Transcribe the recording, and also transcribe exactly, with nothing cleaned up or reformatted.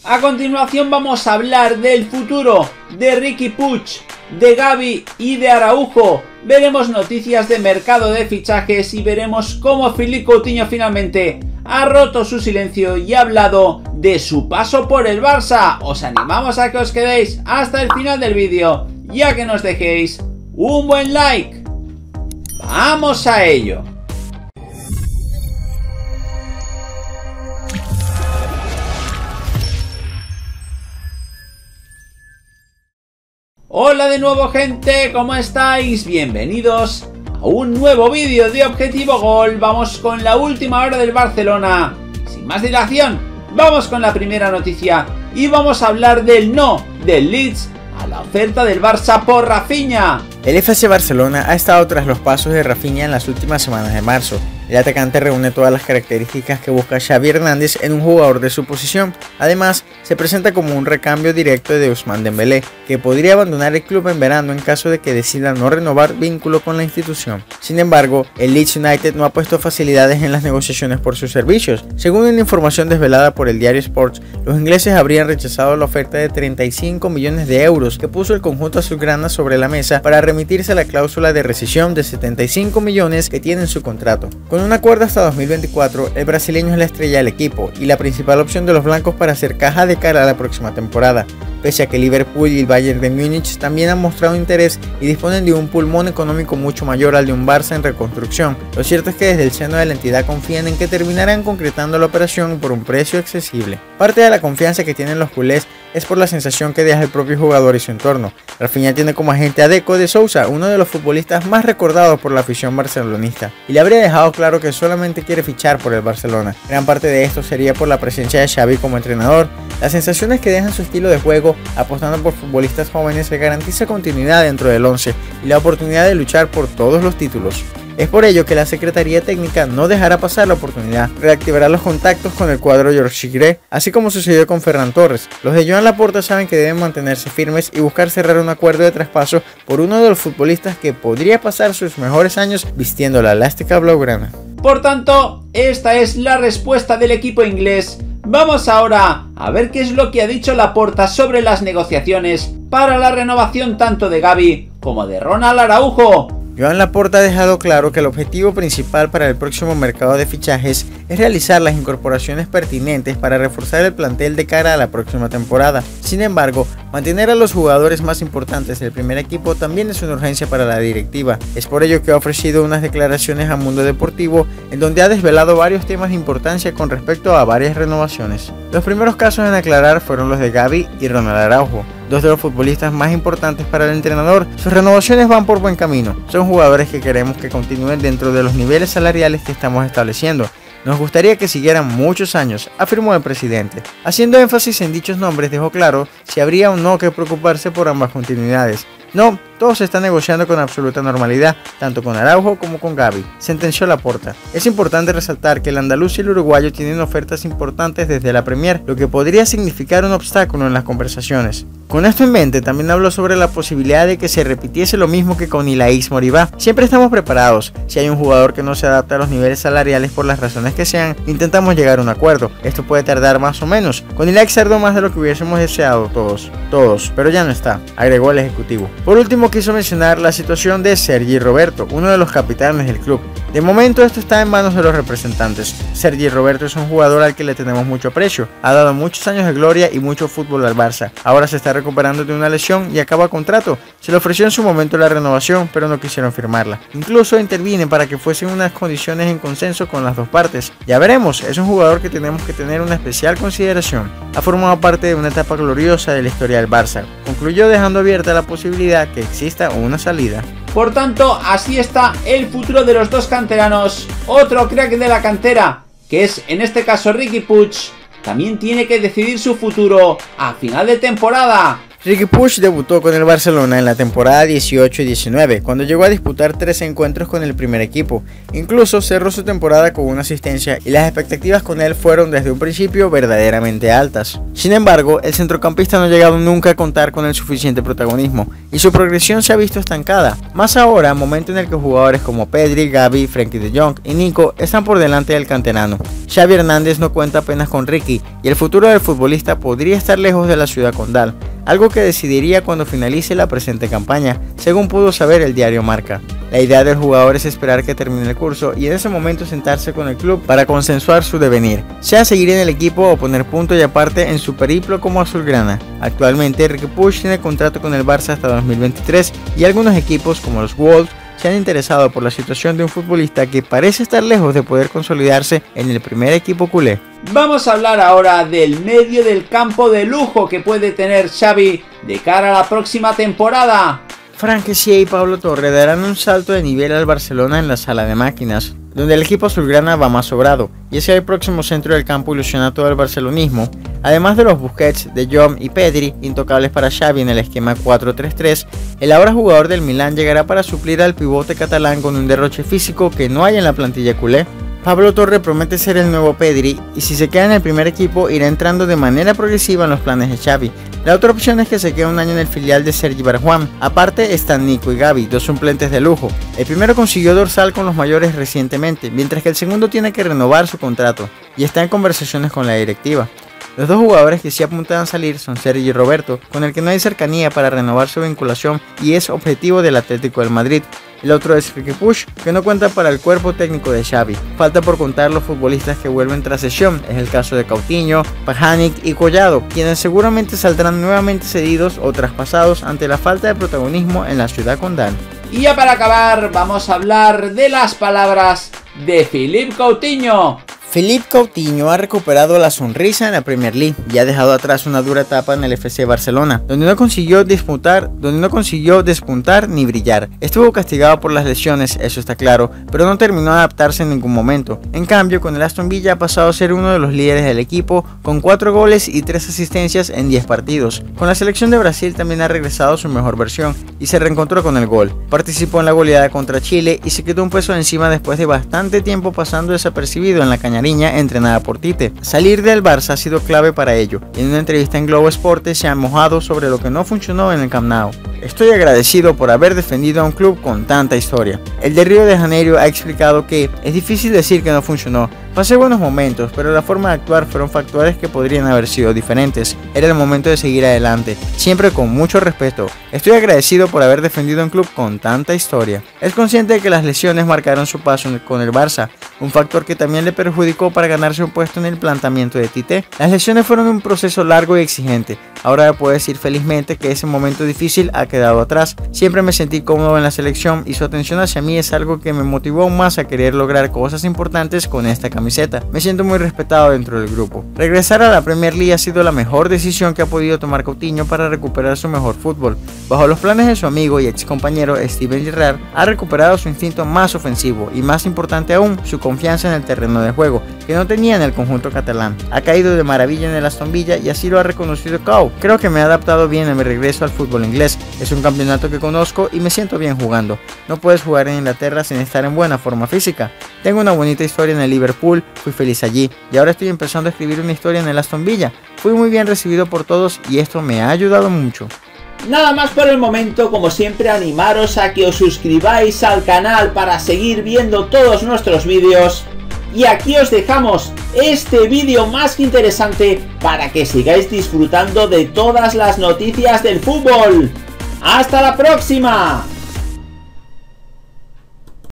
A continuación vamos a hablar del futuro de Riqui Puig, de Gavi y de Araujo. Veremos noticias de mercado de fichajes y veremos cómo Philippe Coutinho finalmente ha roto su silencio y ha hablado de su paso por el Barça. Os animamos a que os quedéis hasta el final del vídeo y a que nos dejéis un buen like. ¡Vamos a ello! Hola de nuevo, gente, ¿cómo estáis? Bienvenidos a un nuevo vídeo de Objetivo Gol. Vamos con la última hora del Barcelona. Sin más dilación, vamos con la primera noticia y vamos a hablar del no del Leeds a la oferta del Barça por Rafinha. El F C Barcelona ha estado tras los pasos de Rafinha en las últimas semanas de marzo. El atacante reúne todas las características que busca Xavi Hernández en un jugador de su posición. Además, se presenta como un recambio directo de Ousmane Dembélé, que podría abandonar el club en verano en caso de que decida no renovar vínculo con la institución. Sin embargo, el Leeds United no ha puesto facilidades en las negociaciones por sus servicios. Según una información desvelada por el diario Sports, los ingleses habrían rechazado la oferta de treinta y cinco millones de euros que puso el conjunto azulgrana sobre la mesa para remitirse a la cláusula de rescisión de setenta y cinco millones que tiene en su contrato. Con un acuerdo hasta dos mil veinticuatro, el brasileño es la estrella del equipo y la principal opción de los blancos para hacer caja de cara a la próxima temporada, pese a que Liverpool y el Bayern de Múnich también han mostrado interés y disponen de un pulmón económico mucho mayor al de un Barça en reconstrucción. Lo cierto es que desde el seno de la entidad confían en que terminarán concretando la operación por un precio accesible. Parte de la confianza que tienen los culés es por la sensación que deja el propio jugador y su entorno. Rafinha tiene como agente a Deco de Sousa, uno de los futbolistas más recordados por la afición barcelonista, y le habría dejado claro que solamente quiere fichar por el Barcelona. Gran parte de esto sería por la presencia de Xavi como entrenador. Las sensaciones que dejan su estilo de juego, apostando por futbolistas jóvenes, le garantiza continuidad dentro del once y la oportunidad de luchar por todos los títulos. Es por ello que la Secretaría Técnica no dejará pasar la oportunidad, reactivará los contactos con el cuadro yorkshire, así como sucedió con Ferran Torres. Los de Joan Laporta saben que deben mantenerse firmes y buscar cerrar un acuerdo de traspaso por uno de los futbolistas que podría pasar sus mejores años vistiendo la elástica blaugrana. Por tanto, esta es la respuesta del equipo inglés. Vamos ahora a ver qué es lo que ha dicho Laporta sobre las negociaciones para la renovación tanto de Gavi como de Ronald Araujo. Joan Laporta ha dejado claro que el objetivo principal para el próximo mercado de fichajes es realizar las incorporaciones pertinentes para reforzar el plantel de cara a la próxima temporada. Sin embargo, mantener a los jugadores más importantes del primer equipo también es una urgencia para la directiva. Es por ello que ha ofrecido unas declaraciones a Mundo Deportivo en donde ha desvelado varios temas de importancia con respecto a varias renovaciones. Los primeros casos en aclarar fueron los de Gavi y Ronald Araujo, dos de los futbolistas más importantes para el entrenador. Sus renovaciones van por buen camino. Son jugadores que queremos que continúen dentro de los niveles salariales que estamos estableciendo. Nos gustaría que siguieran muchos años, afirmó el presidente. Haciendo énfasis en dichos nombres, dejó claro si habría o no que preocuparse por ambas continuidades. No, todo se está negociando con absoluta normalidad, tanto con Araujo como con Gavi, sentenció Laporta. Es importante resaltar que el andaluz y el uruguayo tienen ofertas importantes desde la Premier, lo que podría significar un obstáculo en las conversaciones. Con esto en mente, también habló sobre la posibilidad de que se repitiese lo mismo que con Ilaix Moribá. Siempre estamos preparados. Si hay un jugador que no se adapta a los niveles salariales por las razones que sean, intentamos llegar a un acuerdo. Esto puede tardar más o menos. Con Ilaix tardó más de lo que hubiésemos deseado todos. Todos, pero ya no está, agregó el ejecutivo. Por último, quiso mencionar la situación de Sergi Roberto, uno de los capitanes del club. De momento esto está en manos de los representantes. Sergi Roberto es un jugador al que le tenemos mucho aprecio. Ha dado muchos años de gloria y mucho fútbol al Barça. Ahora se está recuperando de una lesión y acaba contrato. Se le ofreció en su momento la renovación, pero no quisieron firmarla. Incluso intervine para que fuesen unas condiciones en consenso con las dos partes. Ya veremos, es un jugador que tenemos que tener una especial consideración. Ha formado parte de una etapa gloriosa de la historia del Barça. Concluyó dejando abierta la posibilidad que exista una salida. Por tanto, así está el futuro de los dos canteranos. Otro crack de la cantera, que es en este caso Riqui Puig, también tiene que decidir su futuro a final de temporada. Riqui Puig debutó con el Barcelona en la temporada dieciocho y diecinueve, cuando llegó a disputar tres encuentros con el primer equipo. Incluso cerró su temporada con una asistencia y las expectativas con él fueron desde un principio verdaderamente altas. Sin embargo, el centrocampista no ha llegado nunca a contar con el suficiente protagonismo y su progresión se ha visto estancada. Más ahora, momento en el que jugadores como Pedri, Gavi, Frenkie de Jong y Nico están por delante del canterano. Xavi Hernández no cuenta apenas con Riqui y el futuro del futbolista podría estar lejos de la ciudad condal, algo que decidiría cuando finalice la presente campaña, según pudo saber el diario Marca. La idea del jugador es esperar que termine el curso y en ese momento sentarse con el club para consensuar su devenir, sea seguir en el equipo o poner punto y aparte en su periplo como azulgrana. Actualmente Riqui Puig tiene contrato con el Barça hasta dos mil veintitrés y algunos equipos como los Wolves se han interesado por la situación de un futbolista que parece estar lejos de poder consolidarse en el primer equipo culé. Vamos a hablar ahora del medio del campo de lujo que puede tener Xavi de cara a la próxima temporada. Fran Kessié y Pablo Torre darán un salto de nivel al Barcelona en la sala de máquinas, donde el equipo azulgrana va más sobrado, y es que el próximo centro del campo ilusiona a todo el barcelonismo. Además de los Busquets, De Jong y Pedri, intocables para Xavi en el esquema cuatro tres tres, el ahora jugador del Milán llegará para suplir al pivote catalán con un derroche físico que no hay en la plantilla culé. Pablo Torre promete ser el nuevo Pedri y si se queda en el primer equipo irá entrando de manera progresiva en los planes de Xavi. La otra opción es que se quede un año en el filial de Sergi Barjuan. Aparte están Nico y Gavi, dos suplentes de lujo. El primero consiguió dorsal con los mayores recientemente, mientras que el segundo tiene que renovar su contrato y está en conversaciones con la directiva. Los dos jugadores que sí apuntan a salir son Sergi y Roberto, con el que no hay cercanía para renovar su vinculación y es objetivo del Atlético del Madrid. El otro es Riqui Puig, que no cuenta para el cuerpo técnico de Xavi. Falta por contar los futbolistas que vuelven tras cesión, es el caso de Coutinho, Pjanic y Collado, quienes seguramente saldrán nuevamente cedidos o traspasados ante la falta de protagonismo en la ciudad condal. Y ya para acabar, vamos a hablar de las palabras de Philippe Coutinho. Philippe Coutinho ha recuperado la sonrisa en la Premier League y ha dejado atrás una dura etapa en el F C Barcelona, donde no consiguió despuntar, donde no consiguió despuntar ni brillar. Estuvo castigado por las lesiones, eso está claro, pero no terminó de adaptarse en ningún momento. En cambio, con el Aston Villa ha pasado a ser uno de los líderes del equipo, con cuatro goles y tres asistencias en diez partidos. Con la selección de Brasil también ha regresado a su mejor versión y se reencontró con el gol. Participó en la goleada contra Chile y se quedó un peso encima después de bastante tiempo pasando desapercibido en la caña entrenada por Tite. Salir del Barça ha sido clave para ello y en una entrevista en Globo Esporte se ha mojado sobre lo que no funcionó en el Camp Nou. Estoy agradecido por haber defendido a un club con tanta historia. El de Río de Janeiro ha explicado que es difícil decir que no funcionó. Pasé buenos momentos, pero la forma de actuar fueron factores que podrían haber sido diferentes. Era el momento de seguir adelante, siempre con mucho respeto. Estoy agradecido por haber defendido un club con tanta historia. Es consciente de que las lesiones marcaron su paso con el Barça, un factor que también le perjudicó para ganarse un puesto en el planteamiento de Tite. Las lesiones fueron un proceso largo y exigente. Ahora puedo decir felizmente que ese momento difícil ha quedado atrás. Siempre me sentí cómodo en la selección y su atención hacia mí es algo que me motivó aún más a querer lograr cosas importantes con esta camiseta. Me siento muy respetado dentro del grupo. Regresar a la Premier League ha sido la mejor decisión que ha podido tomar Coutinho para recuperar su mejor fútbol. Bajo los planes de su amigo y ex compañero Steven Gerrard, ha recuperado su instinto más ofensivo y, más importante aún, su confianza en el terreno de juego, que no tenía en el conjunto catalán. Ha caído de maravilla en el Aston Villa y así lo ha reconocido Cau. Creo que me he adaptado bien a mi regreso al fútbol inglés. Es un campeonato que conozco y me siento bien jugando. No puedes jugar en Inglaterra sin estar en buena forma física. Tengo una bonita historia en el Liverpool, fui feliz allí y ahora estoy empezando a escribir una historia en el Aston Villa. Fui muy bien recibido por todos y esto me ha ayudado mucho. Nada más por el momento, como siempre animaros a que os suscribáis al canal para seguir viendo todos nuestros vídeos. Y aquí os dejamos este vídeo más que interesante para que sigáis disfrutando de todas las noticias del fútbol. ¡Hasta la próxima!